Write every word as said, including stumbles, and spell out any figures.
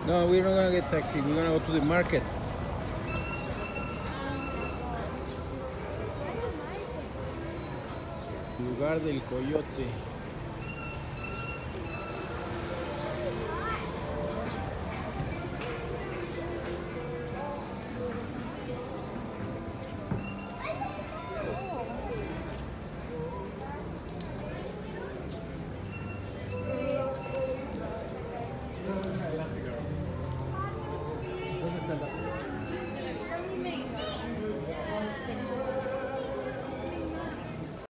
No, we're not gonna get taxi. We're gonna go to the market. Lugar del Coyote. ¿Dónde está el elástico?